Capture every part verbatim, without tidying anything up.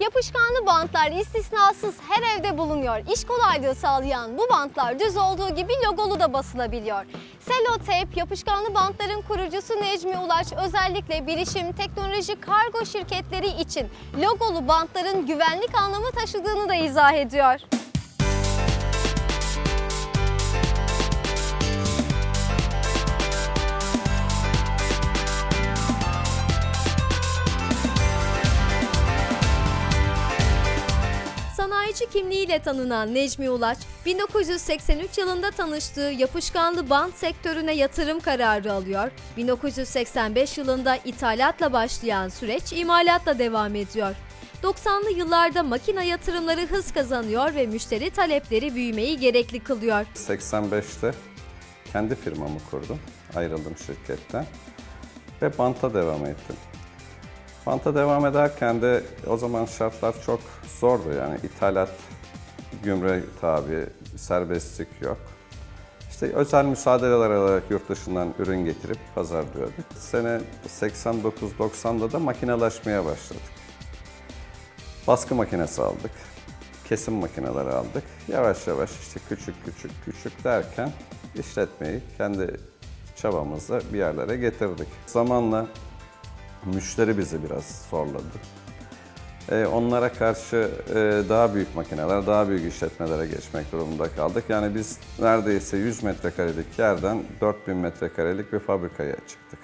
Yapışkanlı bantlar istisnasız her evde bulunuyor. İş kolaylığı sağlayan bu bantlar düz olduğu gibi logolu da basılabiliyor. Sellotape, yapışkanlı bantların kurucusu Necmi Ulaç özellikle bilişim, teknoloji, kargo şirketleri için logolu bantların güvenlik anlamı taşıdığını da izah ediyor. Sanayici kimliğiyle tanınan Necmi Ulaç, bin dokuz yüz seksen üç yılında tanıştığı yapışkanlı bant sektörüne yatırım kararı alıyor. bin dokuz yüz seksen beş yılında ithalatla başlayan süreç imalatla devam ediyor. doksanlı yıllarda makine yatırımları hız kazanıyor ve müşteri talepleri büyümeyi gerekli kılıyor. seksen beşte kendi firmamı kurdum, ayrıldım şirketten ve banta devam ettim. Banta devam ederken de o zaman şartlar çok zordu, yani ithalat, gümrüğe tabi, serbestlik yok. İşte özel müsaadeler alarak yurt dışından ürün getirip pazarlıyorduk. Sene seksen dokuz doksanda da makinelaşmaya başladık. Baskı makinesi aldık, kesim makineleri aldık. Yavaş yavaş işte küçük küçük küçük derken işletmeyi kendi çabamızla bir yerlere getirdik. Zamanla müşteri bizi biraz zorladı. Ee, onlara karşı e, daha büyük makineler, daha büyük işletmelere geçmek durumunda kaldık. Yani biz neredeyse yüz metrekarelik yerden dört bin metrekarelik bir fabrikaya çıktık.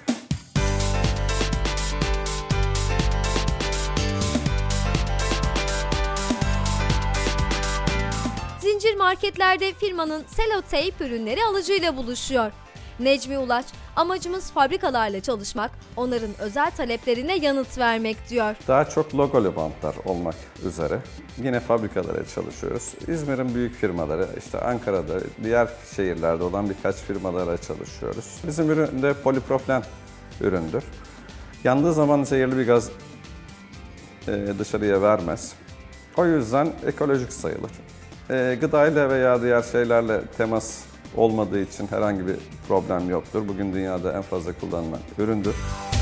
Zincir marketlerde firmanın Sellotape ürünleri alıcıyla buluşuyor. Necmi Ulaç, amacımız fabrikalarla çalışmak, onların özel taleplerine yanıt vermek diyor. Daha çok logolu bantlar olmak üzere yine fabrikalara çalışıyoruz. İzmir'in büyük firmaları, işte Ankara'da, diğer şehirlerde olan birkaç firmalara çalışıyoruz. Bizim ürün de polipropilen üründür. Yandığı zaman zehirli bir gaz dışarıya vermez. O yüzden ekolojik sayılır. Gıdayla veya diğer şeylerle temas olmadığı için herhangi bir problem yoktur. Bugün dünyada en fazla kullanılan üründür.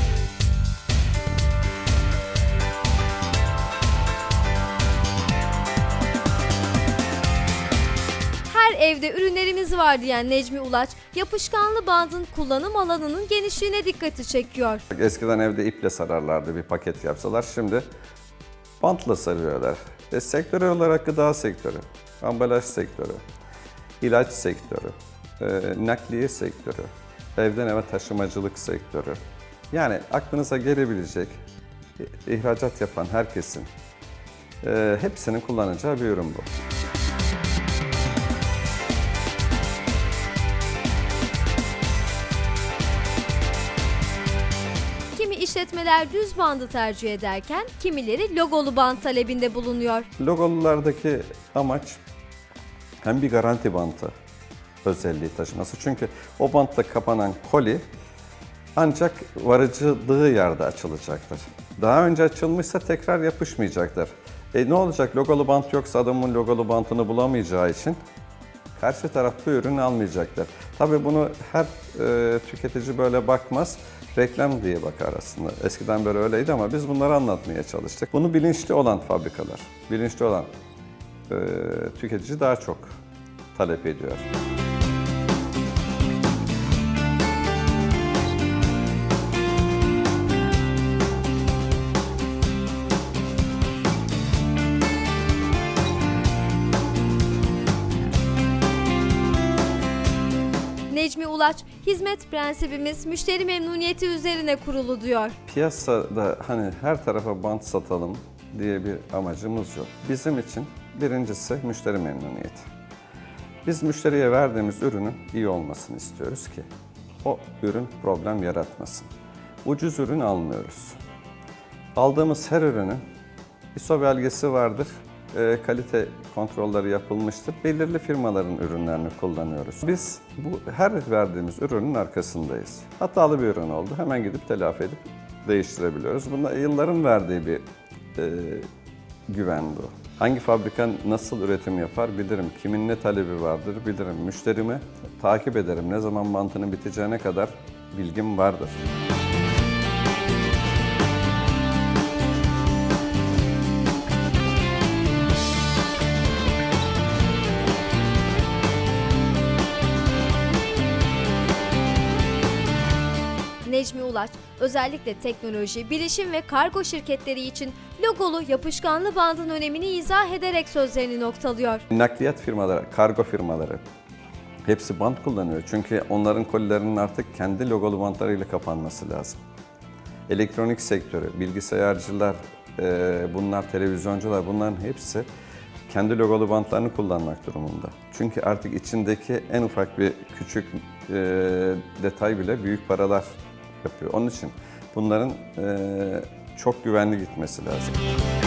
Her evde ürünlerimiz var diyen Necmi Ulaç, yapışkanlı bandın kullanım alanının genişliğine dikkati çekiyor. Eskiden evde iple sararlardı bir paket yapsalar, şimdi bantla sarıyorlar. E, sektörel olarak gıda sektörü, ambalaj sektörü, İlaç sektörü, e, nakliye sektörü, evden eve taşımacılık sektörü. Yani aklınıza gelebilecek ihracat yapan herkesin e, hepsinin kullanacağı bir ürün bu. Kimi işletmeler düz bandı tercih ederken kimileri logolu bant talebinde bulunuyor. Logolulardaki amaç hem bir garanti bantı özelliği taşıması. Çünkü o bantla kapanan koli ancak varıcılığı yerde açılacaktır. Daha önce açılmışsa tekrar yapışmayacaktır. E ne olacak? Logolu bant yoksa adamın logolu bantını bulamayacağı için karşı taraf bu ürünü almayacaktır. Tabii bunu her e, tüketici böyle bakmaz. Reklam diye bakar aslında. Eskiden böyle öyleydi ama biz bunları anlatmaya çalıştık. Bunu bilinçli olan fabrikalar, bilinçli olan e, tüketici daha çok talep ediyor. Necmi Ulaç, hizmet prensibimiz müşteri memnuniyeti üzerine kurulu diyor. Piyasada hani her tarafa bant satalım diye bir amacımız yok. Bizim için birincisi müşteri memnuniyeti. Biz müşteriye verdiğimiz ürünün iyi olmasını istiyoruz ki o ürün problem yaratmasın. Ucuz ürün almıyoruz. Aldığımız her ürünün I S O belgesi vardır. E, kalite kontrolleri yapılmıştır. Belirli firmaların ürünlerini kullanıyoruz. Biz bu her verdiğimiz ürünün arkasındayız. Hatalı bir ürün oldu, hemen gidip telafi edip değiştirebiliyoruz. Bunda yılların verdiği bir e, güven bu. Hangi fabrika nasıl üretim yapar bilirim, kimin ne talebi vardır bilirim. Müşterimi takip ederim, ne zaman bantının biteceğine kadar bilgim vardır. Ulaç, özellikle teknoloji, bilişim ve kargo şirketleri için logolu yapışkanlı bandın önemini izah ederek sözlerini noktalıyor. Nakliyat firmaları, kargo firmaları hepsi bant kullanıyor. Çünkü onların kolilerinin artık kendi logolu bantlarıyla kapanması lazım. Elektronik sektörü, bilgisayarcılar, bunlar televizyoncular, bunların hepsi kendi logolu bantlarını kullanmak durumunda. Çünkü artık içindeki en ufak bir küçük e, detay bile büyük paralar yapıyor. Onun için bunların e, çok güvenli gitmesi lazım.